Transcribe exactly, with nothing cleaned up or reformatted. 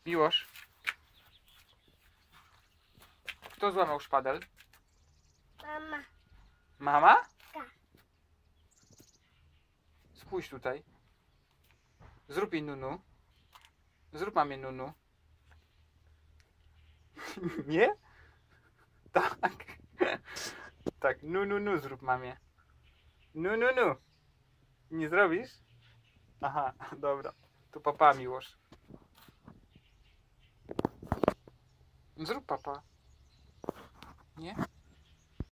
Miłosz. Kto złamał szpadel? Mama. Mama? Tak. Spójrz tutaj. Zrób jej nunu. Zrób mamie nunu. Nie? Tak. Tak, nu, nu, nu zrób mamie. Nu, nu, nu. Nie zrobisz? Aha, dobra. Tu papa, Miłosz. Zrób papa. Nie?